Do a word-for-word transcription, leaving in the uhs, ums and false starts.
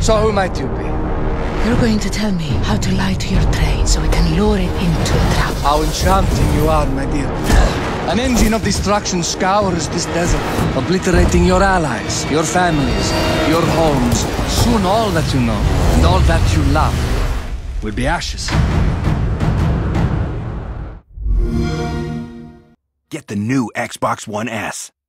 So who might you be? You're going to tell me how to lie to your train so we can lure it into a trap. How enchanting you are, my dear. An engine of destruction scours this desert, obliterating your allies, your families, your homes. Soon all that you know, and all that you love, will be ashes. Get the new Xbox One S.